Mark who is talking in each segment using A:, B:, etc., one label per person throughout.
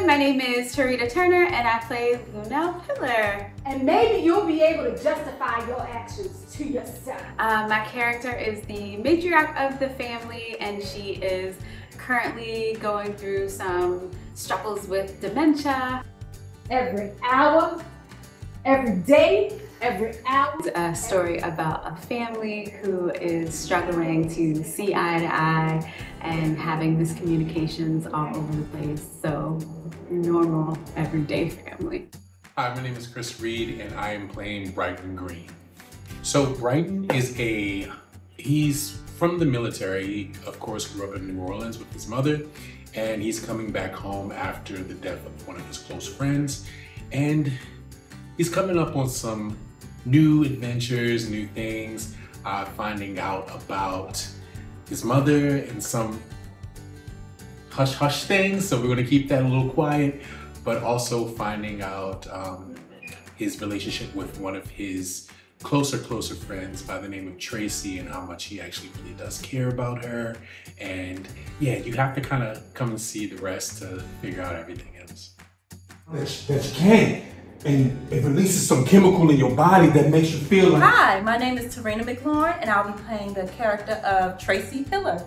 A: my name is Tarita Turner and I play Lunel Pillar.
B: And maybe you'll be able to justify your actions to yourself.
A: My character is the matriarch of the family and she is currently going through some struggles with dementia.
B: Every hour, every day, every hour.
A: It's a story about a family who is struggling to see eye to eye and having miscommunications all over the place. So, normal, everyday family.
C: Hi, my name is Chris Reed and I am playing Brighton Green. So Brighton is he's from the military. He, of course, grew up in New Orleans with his mother, and he's coming back home after the death of one of his close friends. And he's coming up on some new adventures, new things, finding out about his mother and some hush-hush things. So we're gonna keep that a little quiet, but also finding out his relationship with one of his closer friends by the name of Tracy and how much he actually really does care about her. And yeah, you have to kind of come and see the rest to figure out everything else.
D: That you can. And it releases some chemical in your body that makes you feel like...
E: Hi, my name is Tarina McLaurin and I'll be playing the character of Tracy Pillar.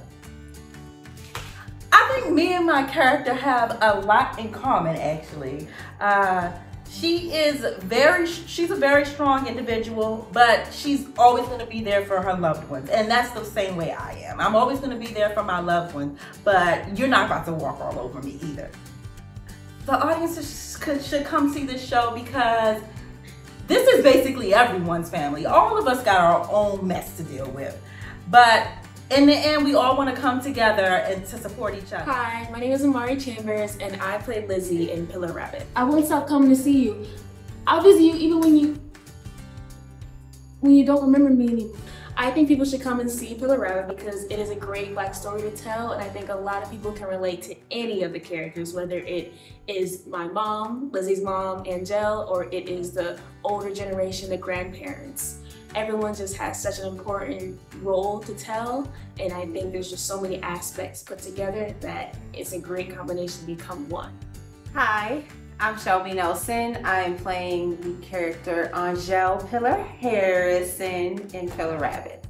E: I think me and my character have a lot in common, actually. She's a very strong individual, but she's always going to be there for her loved ones. And that's the same way I am. I'm always going to be there for my loved ones, but you're not about to walk all over me either. The audience should come see this show because this is basically everyone's family. All of us got our own mess to deal with. But in the end, we all want to come together and to support each other.
F: Hi, my name is Amari Chambers and I play Lizzie in Pillar Rabbit. I won't stop coming to see you. I'll visit you even when you don't remember me anymore. I think people should come and see Pillar Rabbit because it is a great Black story to tell, and I think a lot of people can relate to any of the characters, whether it is my mom, Lizzie's mom, Angel, or it is the older generation, the grandparents. Everyone just has such an important role to tell, and I think there's just so many aspects put together that it's a great combination to become one.
G: Hi, I'm Shelby Nelson. I'm playing the character Angel Pillar Harrison in Pillar Rabbit.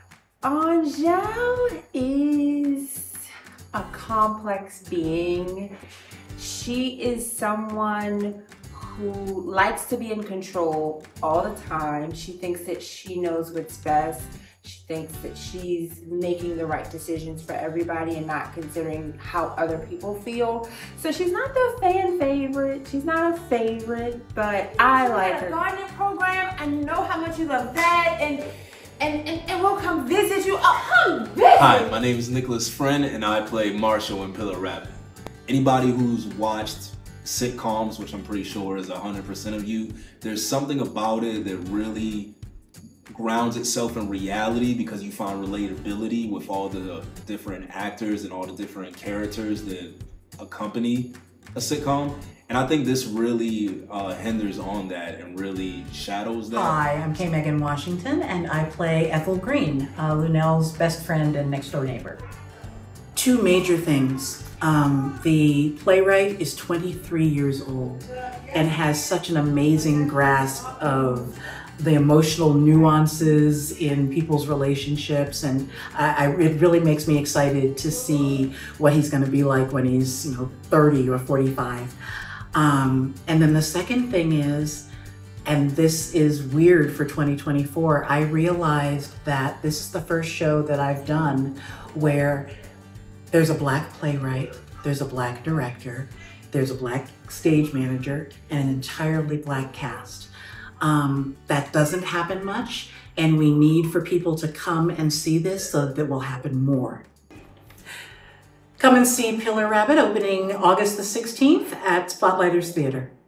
G: Angel is a complex being. She is someone who likes to be in control all the time. She thinks that she knows what's best. She thinks that she's making the right decisions for everybody and not considering how other people feel. So she's not the fan favorite. She's not a favorite, but I like her.
B: Gardening program, I know how much you love that, and we'll come visit you. Oh, come visit!
H: Hi, my name is Nicholas Friend and I play Marshall in Pillar Rabbit. Anybody who's watched sitcoms, which I'm pretty sure is 100% of you, there's something about it that really grounds itself in reality because you find relatability with all the different actors and all the different characters that accompany a sitcom. And I think this really hinders on that and really shadows that.
I: Hi, I'm K. Megan Washington and I play Ethel Green, Lunel's best friend and next door neighbor. Two major things. The playwright is 23 years old and has such an amazing grasp of the emotional nuances in people's relationships, and it really makes me excited to see what he's going to be like when he's 30 or 45. And then the second thing is, and this is weird for 2024, I realized that this is the first show that I've done where there's a Black playwright, there's a Black director, there's a Black stage manager, and an entirely Black cast. That doesn't happen much, and we need for people to come and see this so that it will happen more. Come and see Pillar Rabbit opening August the 16th at Spotlighters Theater.